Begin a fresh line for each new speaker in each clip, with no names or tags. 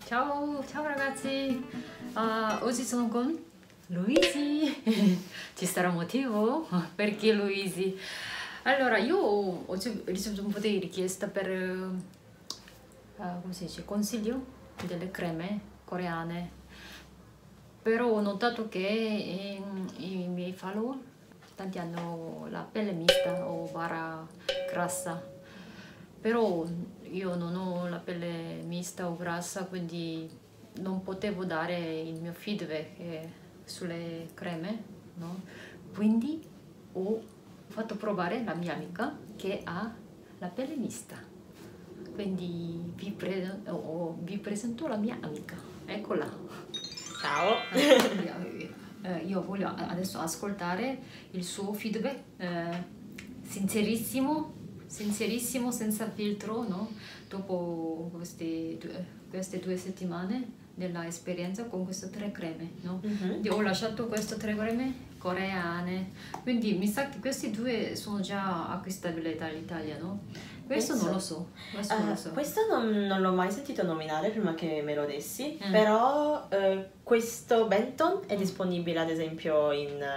Ciao, ciao ragazzi. Oggi sono con Luisi. Ci sarà un motivo perché Luisi. Allora, io oggi ho ricevuto un po' di richiesta per, come si dice, consiglio delle creme coreane. Però ho notato che i miei follower, tanti hanno la pelle mista o bara grassa. Però io non ho la pelle mista o grassa, quindi non potevo dare il mio feedback sulle creme, no? Quindi ho fatto provare la mia amica che ha la pelle mista. Quindi vi presento la mia amica. Eccola.
Ciao.
Io voglio adesso ascoltare il suo feedback sincerissimo, senza filtro, no? Dopo queste 2 settimane della esperienza con queste 3 creme, no? Quindi ho lasciato queste 3 creme coreane, quindi mi sa che questi 2 sono già acquistabili dall'Italia, no? Questo non lo so.
Questo non l'ho mai sentito nominare prima che me lo dessi, però questo Benton è disponibile ad esempio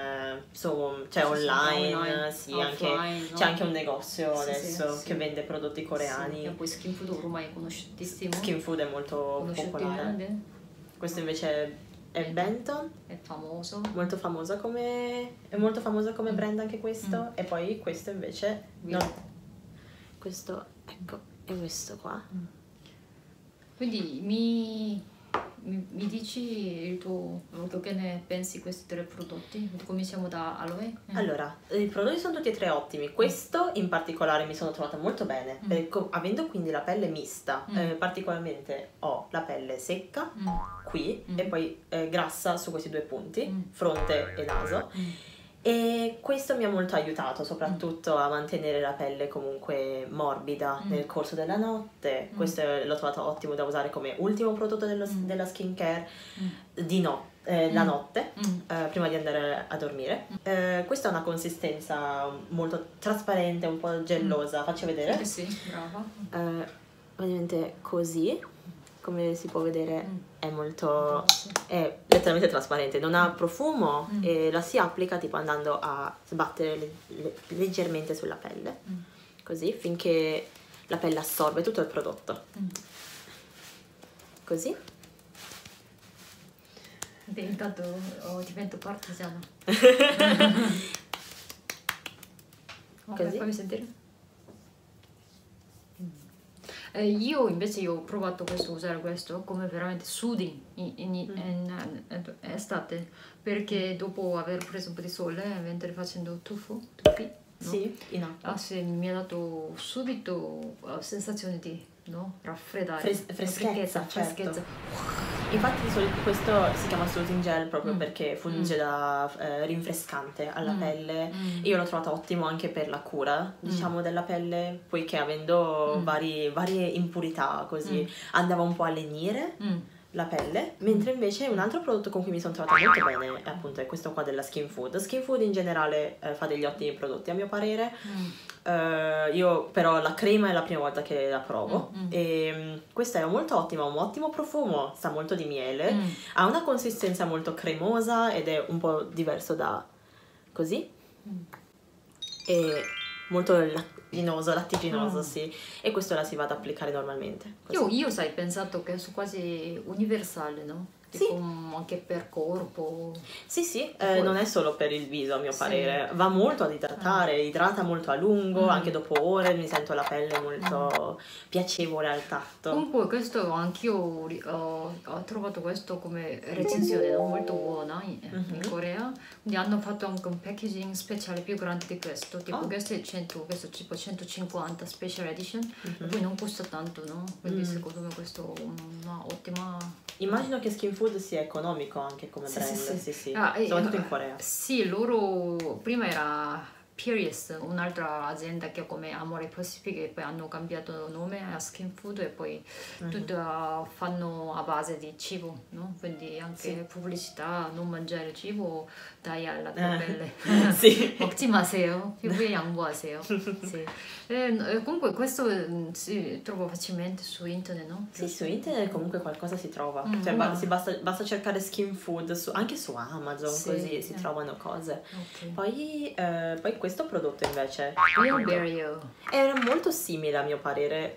cioè online, sì,
offline,
c'è
no?
anche un negozio adesso
sì.
che vende prodotti coreani.
Sì. E poi Skin Food ormai è conosciutissimo.
Skin Food è molto popolare. Questo invece è Benton.
È famoso.
È molto famosa come brand anche questo. E poi questo invece questo, ecco, è questo qua.
Quindi mi dici il tuo che ne pensi di questi 3 prodotti? Cominciamo da Aloe.
Allora, i prodotti sono tutti e 3 ottimi. Questo in particolare mi sono trovata molto bene, avendo quindi la pelle mista, particolarmente ho la pelle secca qui e poi grassa su questi 2 punti, fronte e naso. E questo mi ha molto aiutato, soprattutto a mantenere la pelle comunque morbida nel corso della notte. Questo l'ho trovato ottimo da usare come ultimo prodotto della skincare la notte, prima di andare a dormire. Questa ha una consistenza molto trasparente, un po' gellosa. Faccio vedere?
Sì, brava.
Praticamente così, come si può vedere è letteralmente trasparente, non ha profumo e la si applica tipo andando a sbattere leggermente sulla pelle, così, finché la pelle assorbe tutto il prodotto. Così.
Intanto divento partigiana.
Così.
Fammi sentire. Io invece ho provato usare questo come veramente soothing in estate, perché dopo aver preso un po' di sole mentre facendo tufi, no?
Sì, in acqua.
Mi ha dato subito sensazione di raffreddare,
freschezza,
freschezza.
Certo. Infatti di solito questo si chiama soothing gel proprio perché funge da rinfrescante alla pelle. Io l'ho trovato ottimo anche per la cura, diciamo, della pelle, poiché avendo varie impurità così andava un po' a lenire la pelle, mentre invece un altro prodotto con cui mi sono trovata molto bene è questo qua della Skin Food. Skin Food in generale fa degli ottimi prodotti a mio parere. Io però la crema è la prima volta che la provo e questa è molto ottima, ha un ottimo profumo, sa molto di miele, ha una consistenza molto cremosa ed è un po' diverso da così e molto lattiginoso, sì, e questo la si va ad applicare normalmente così.
Io sai, pensato che è quasi universale, no? Tipo anche per corpo.
Sì, non è solo per il viso a mio parere, va molto ad idratare, idrata molto a lungo, anche dopo ore mi sento la pelle molto piacevole al tatto.
Comunque questo anch'io ho trovato questo come recensione, no? Molto buona in Corea, quindi hanno fatto anche un packaging speciale più grande di questo, tipo questo è tipo 150 special edition, e poi non costa tanto, no? Quindi secondo me questo è una ottima.
Immagino che Skin Food sia economico anche come brand, sì. Soprattutto in Corea.
Sì, loro prima era Pieris, un'altra azienda che come Amore Pacific, e poi hanno cambiato nome a Skin Food e poi tutto fanno a base di cibo, no? Quindi anche pubblicità, non mangiare cibo, dai alla tua pelle.
Sì.
먹지 마세요. 피부에 양보하세요. Sì. Comunque questo si trova facilmente su internet, no?
Sì, su internet comunque qualcosa si trova. Cioè, basta cercare Skin Food anche su Amazon, così si trovano cose. Poi questo prodotto invece era molto simile a mio parere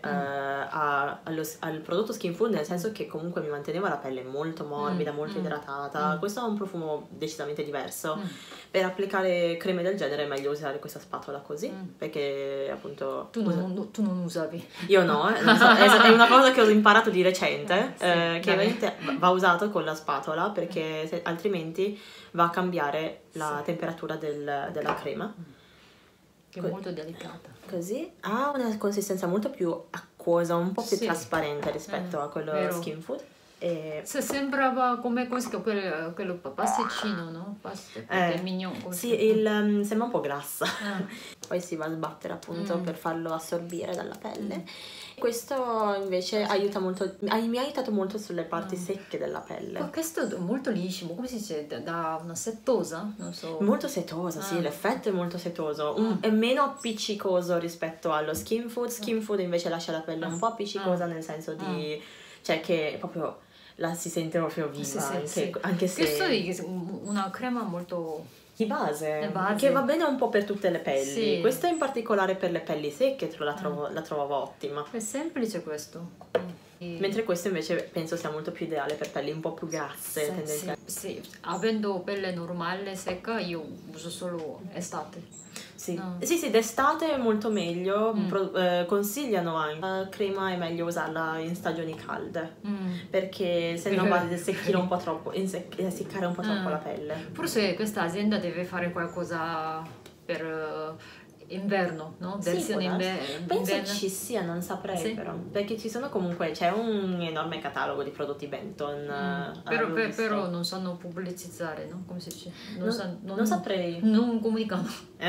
al prodotto Skin Food, nel senso che comunque mi manteneva la pelle molto morbida, molto idratata. Questo ha un profumo decisamente diverso. Per applicare creme del genere è meglio usare questa spatola così, perché appunto...
Tu non usavi?
Io no, non so, è una cosa che ho imparato di recente, che ovviamente va usato con la spatola, perché altrimenti va a cambiare la temperatura della crema.
Che è molto delicata.
Così ha una consistenza molto più acquosa, un po' più trasparente rispetto a quello Skin Food.
Se sembrava come quello pasticcino, no? Mignon.
Sì, sembra un po' grassa. Poi si va a sbattere appunto per farlo assorbire dalla pelle. Questo invece aiuta molto, mi ha aiutato molto sulle parti secche della pelle.
Questo è molto liscio, come si dice? Da una setosa? Non so.
Molto setosa, sì, l'effetto è molto setoso. È meno appiccicoso rispetto allo Skin Food. Skin Food invece lascia la pelle un po' appiccicosa, nel senso di... cioè che proprio... si sente proprio viva, anche se...
Questo è una crema molto...
di base, che va bene un po' per tutte le pelli. Questa in particolare per le pelli secche la trovavo ottima.
È semplice questo.
Mentre questo invece penso sia molto più ideale per pelli un po' più grasse.
Sì. Avendo pelle normale, secca, io uso solo estate.
Sì, d'estate è molto meglio, consigliano anche la crema è meglio usarla in stagioni calde, perché se no va a seccare un po' troppo, essiccare un po' troppo la pelle.
Forse questa azienda deve fare qualcosa per inverno, no? Versione inverno.
Penso ci sia, non saprei però, perché ci sono comunque, c'è un enorme catalogo di prodotti Benton.
Però non sanno pubblicizzare, no? Come si dice?
Non saprei.
Non comunicano.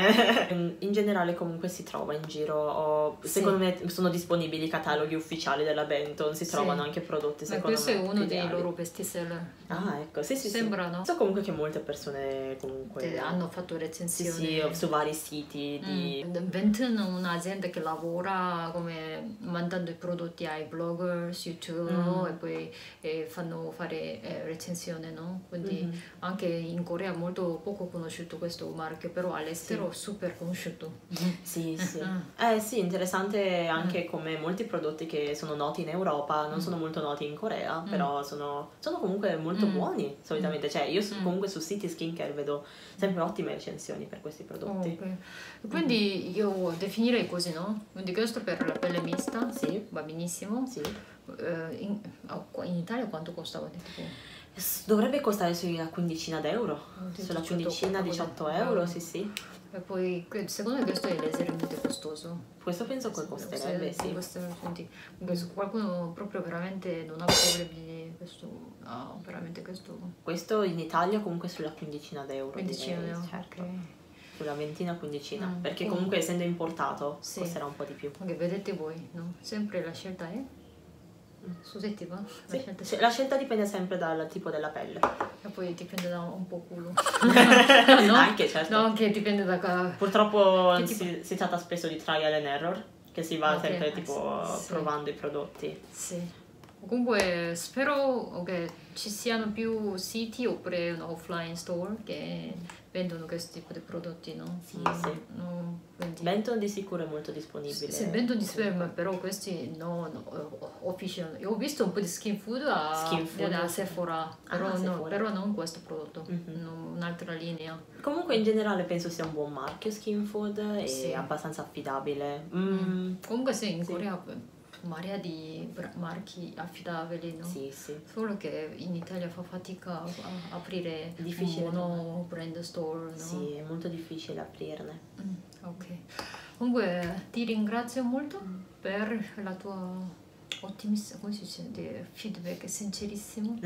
In generale comunque si trova in giro, secondo me sono disponibili i cataloghi ufficiali della Benton, si trovano anche prodotti secondo me.
Questo è uno dei loro bestseller.
Ah, ecco, sì.
Sembra, no?
So comunque che molte persone comunque
hanno fatto recensioni.
Sì, su vari siti di...
Benton è un'azienda che lavora come mandando i prodotti ai bloggers, YouTube, e poi fanno fare recensione, no? Quindi anche in Corea è molto poco conosciuto questo marchio, però all'estero super conosciuto.
Sì. Sì, interessante anche come molti prodotti che sono noti in Europa non sono molto noti in Corea, però sono comunque molto buoni solitamente. Cioè io comunque su siti skincare vedo sempre ottime recensioni per questi prodotti.
Quindi io definirei così, no? Quindi questo per la pelle mista, va benissimo. In Italia quanto costava?
Dovrebbe costare sulla quindicina d'euro, sulla quindicina, 18 euro, sì.
E poi secondo me questo è leggermente costoso.
Questo penso che costerebbe, sì.
Quindi qualcuno proprio veramente non ha problemi, veramente questo.
Questo in Italia comunque sulla quindicina d'euro.
Quindicina d'euro,
certo. Sulla ventina, quindicina, perché comunque essendo importato costerà un po' di più.
Anche vedete voi, no? Sempre la scelta è soggettiva?
La scelta dipende sempre dal tipo della pelle.
E poi dipende da un po' culo.
No? Anche, certo.
No, anche dipende da...
Purtroppo si tratta spesso di trial and error, che si va sempre provando i prodotti.
Sì. Comunque spero che ci siano più siti oppure un offline store che vendono questo tipo di prodotti, no?
Sì. Benton di sicuro è molto disponibile.
Sì, Benton di sicuro, però questi official. Io ho visto un po' di Skin Food da Sephora, però non questo prodotto, un'altra linea.
Comunque in generale penso sia un buon marchio Skin Food e abbastanza affidabile.
Comunque in Corea marea di marchi affidabili, no?
Sì.
Solo che in Italia fa fatica a aprire un brand store, no?
Sì, è molto difficile aprirne.
Ok. Comunque ti ringrazio molto per la tua ottimissima, come si dice, feedback sincerissimo.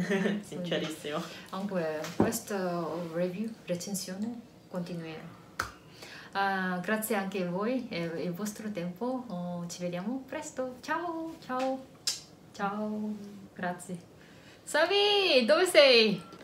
Sincerissimo.
Anche questa recensione continuerà. Grazie anche a voi e il vostro tempo. Ci vediamo presto. Ciao, ciao, ciao. Grazie. Savi, dove sei?